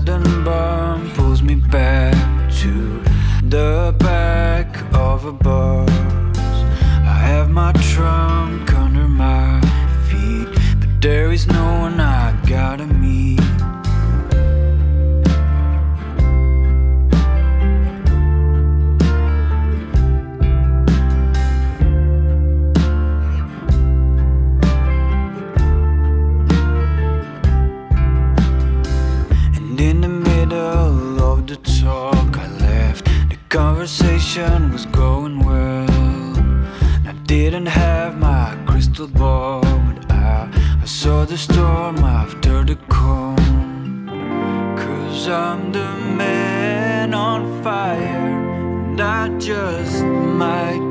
sudden bump pulls me back to the back of a bus. I have my trunk under my feet, but there is no one I gotta meet. In the middle of the talk I left, the conversation was going well. I didn't have my crystal ball, but I saw the storm after the calm. 'Cause I'm the man on fire, and I just might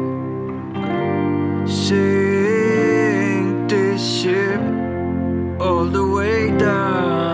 sink this ship all the way down.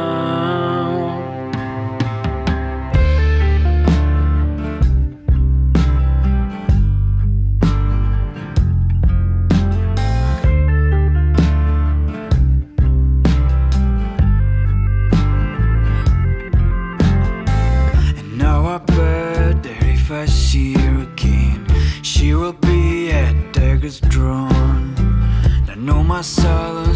If I see her again, she will be at daggers drawn. I know my silence